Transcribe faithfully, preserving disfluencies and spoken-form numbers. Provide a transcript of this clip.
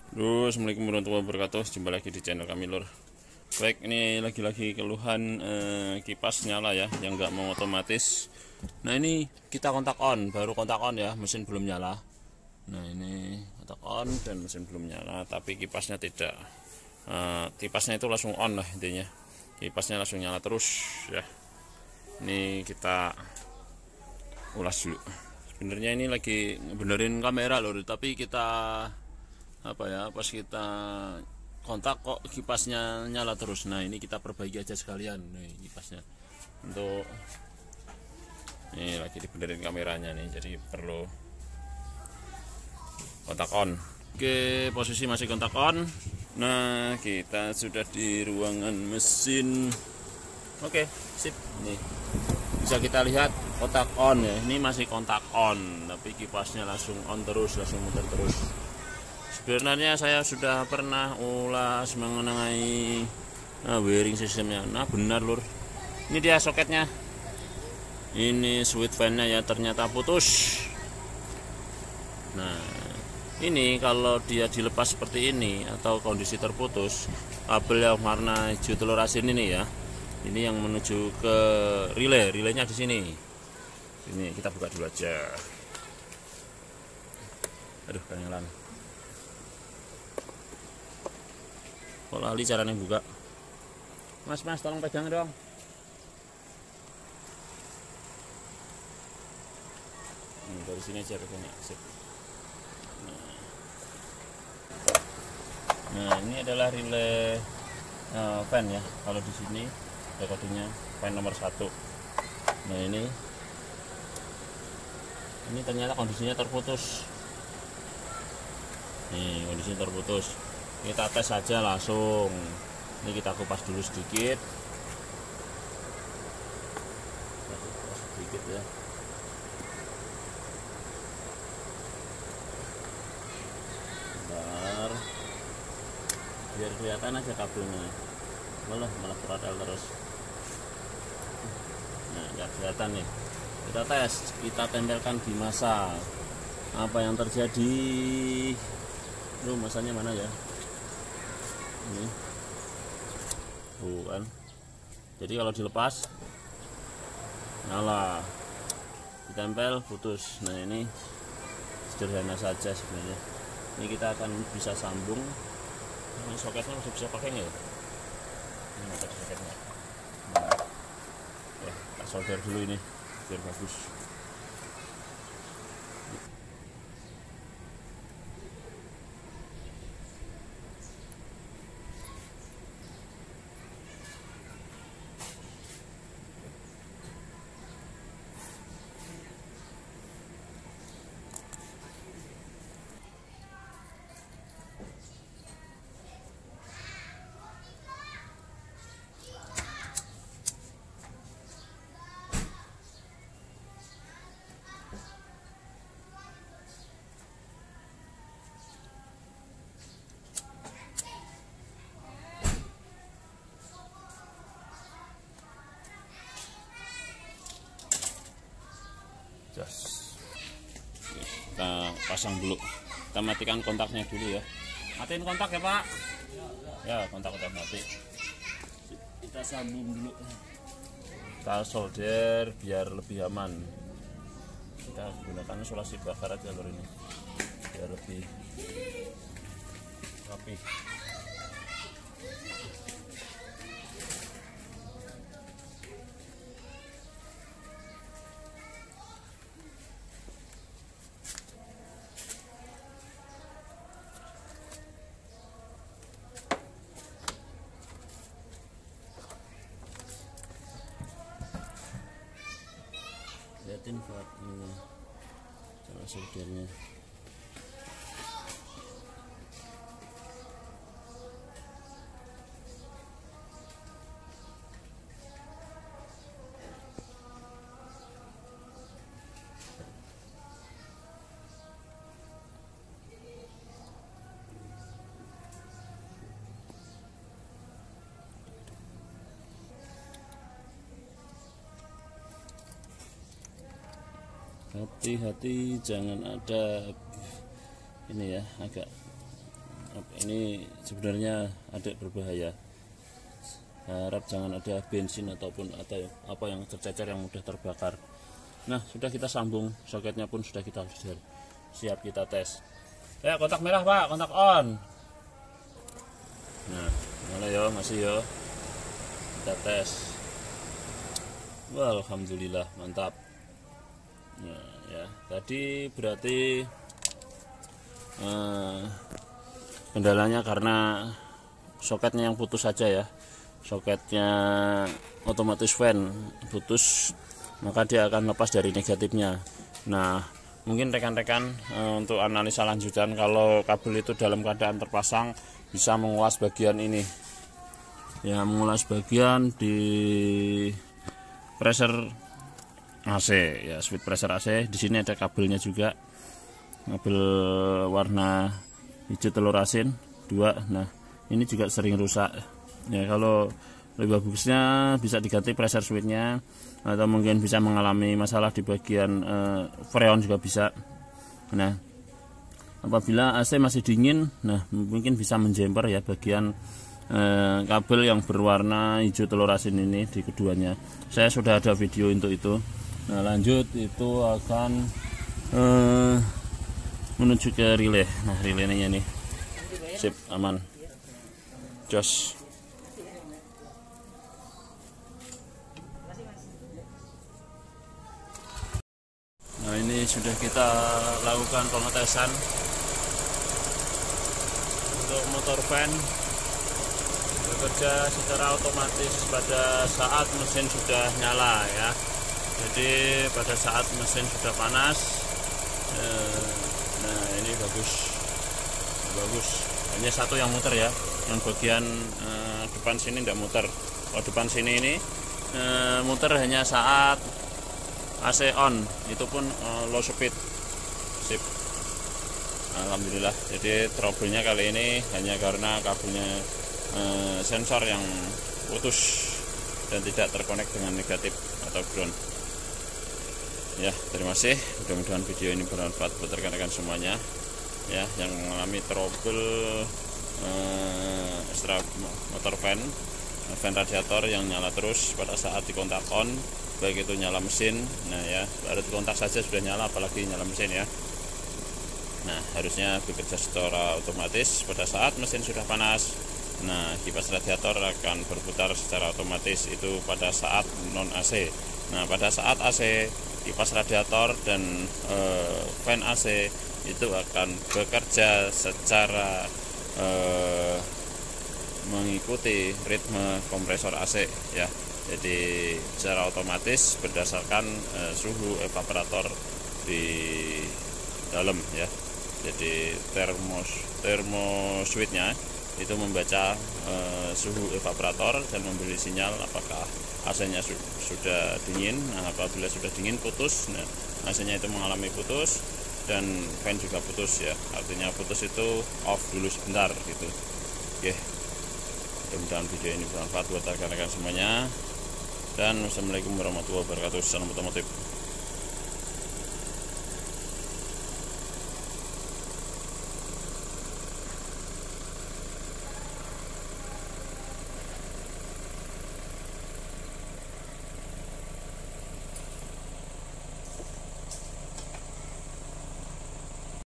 Terus, Assalamualaikum warahmatullahi wabarakatuh. Jumpa lagi di channel kami, Lur. Baik, ini lagi-lagi keluhan eh, kipas nyala ya, yang nggak mau otomatis. Nah, ini kita kontak on, baru kontak on ya, mesin belum nyala. Nah, ini kontak on dan mesin belum nyala, tapi kipasnya tidak. Eh, kipasnya itu langsung on lah intinya. Kipasnya langsung nyala terus ya. Ini kita ulas dulu. Sebenarnya ini lagi benerin kamera, Lur, tapi kita apa ya, pas kita kontak kok kipasnya nyala terus. Nah, ini kita perbaiki aja sekalian nih kipasnya. Untuk ini lagi dibenerin kameranya nih, jadi perlu kontak on. Oke, posisi masih kontak on. Nah, kita sudah di ruangan mesin. Oke, sip. Nih bisa kita lihat kontak on ya, ini masih kontak on, tapi kipasnya langsung on terus, langsung muter terus. Sebenarnya saya sudah pernah ulas mengenai nah, wiring sistemnya. Nah, benar, Lur, ini dia soketnya, ini switch fan-nya ya ternyata putus. Nah, ini kalau dia dilepas seperti ini atau kondisi terputus, kabel yang warna hijau telur asin ini ya, ini yang menuju ke relay, relaynya di sini. Ini kita buka dulu aja. Aduh, kangelan. Kok lali caranya buka? Mas, mas, tolong pegang dong. Hmm, dari sini aja pegangnya. Sip. Nah. Nah, ini adalah relay uh, fan ya. Kalau di sini ada kodenya fan nomor satu. Nah, ini ini ternyata kondisinya terputus. Nih, kondisinya terputus. Kita tes saja langsung. Ini kita kupas dulu sedikit. Kita kupas sedikit ya. Bentar. Biar kelihatan aja kabelnya. Malah malah peradal terus. Nah, nggak kelihatan nih. Kita tes, kita tempelkan di masa. Apa yang terjadi? Lu masanya mana ya? Ini bukan. Jadi kalau dilepas nyala, ditempel putus. Nah, ini sederhana saja sebenarnya. Ini kita akan bisa sambung. Ini soketnya masih bisa pakai nggak ya? Ini ada soketnya. Nah, ya, kita solder dulu ini biar bagus. Kita pasang dulu, kita matikan kontaknya dulu ya. Matiin kontak ya, Pak. Ya, kontak udah mati. Kita sambung dulu, kita solder biar lebih aman. Kita gunakan isolasi bakar aja, Lur, ini biar lebih rapi. Lihatin buat ini cara soldernya. Hati-hati jangan ada ini ya, agak ini sebenarnya ada berbahaya. Harap jangan ada bensin ataupun atau apa yang tercecer yang mudah terbakar. Nah, sudah kita sambung, soketnya pun sudah kita siap kita tes. Ya, kontak merah Pak, kontak on. Nah, mana ya, masih ya. Kita tes. Wah, alhamdulillah mantap. Nah, ya, tadi berarti eh, kendalanya karena soketnya yang putus saja ya. Soketnya otomatis fan putus, maka dia akan lepas dari negatifnya. Nah, mungkin rekan-rekan e, untuk analisa lanjutan, kalau kabel itu dalam keadaan terpasang bisa mengulas bagian ini ya, mengulas bagian di pressure A C ya, switch pressure A C. Di sini ada kabelnya juga, kabel warna hijau telur asin dua. Nah, ini juga sering rusak ya. Kalau lebih bagusnya bisa diganti pressure switchnya, atau mungkin bisa mengalami masalah di bagian eh, freon juga bisa. Nah, apabila A C masih dingin, nah mungkin bisa menjemper ya bagian eh, kabel yang berwarna hijau telur asin ini di keduanya. Saya sudah ada video untuk itu. Nah, lanjut itu akan eh, menuju ke relay. Nah, relaynya nih sip, aman, jos. Nah, ini sudah kita lakukan pengetesan untuk motor fan bekerja secara otomatis pada saat mesin sudah nyala ya. Jadi pada saat mesin sudah panas, eh, nah ini bagus, bagus. Hanya satu yang muter ya, yang bagian eh, depan sini tidak muter. Kalau depan sini ini eh, muter hanya saat A C on, itu pun uh, low speed. Sip, alhamdulillah. Jadi trouble-nya kali ini hanya karena kabelnya uh, sensor yang putus dan tidak terkonek dengan negatif atau ground. Ya, terima kasih. Mudah-mudahan video ini bermanfaat buat rekan-rekan semuanya ya, yang mengalami trouble uh, extra motor fan, fan radiator yang nyala terus pada saat dikontak on, baik itu nyala mesin. Nah ya, baru dikontak saja sudah nyala, apalagi nyala mesin ya. Nah, harusnya bekerja secara otomatis pada saat mesin sudah panas. Nah, kipas radiator akan berputar secara otomatis itu pada saat non A C. Nah, pada saat A C, kipas radiator dan e, fan A C itu akan bekerja secara e, mengikuti ritme kompresor A C ya. Jadi secara otomatis berdasarkan uh, suhu evaporator di dalam ya. Jadi termos termo switchnya itu membaca uh, suhu evaporator dan memberi sinyal apakah A C-nya su sudah dingin. Nah, apabila sudah dingin putus, nah A C-nya itu mengalami putus dan fan juga putus ya. Artinya putus itu off dulu sebentar gitu. Oke. Mudah-mudahan video ini bermanfaat buat rekan-rekan semuanya. Dan wassalamualaikum warahmatullahi wabarakatuh. Salam otomotif.